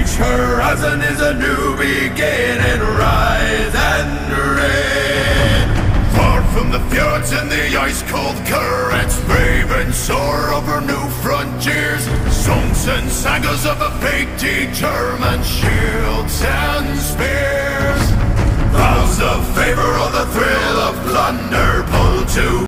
Each horizon is a new beginning. Rise and reign. Far from the fjords and the ice-cold currents, brave and soar over new frontiers. Songs and sagas of a fate determined, shields and spears. Vows of favor or the thrill of plunder, pull to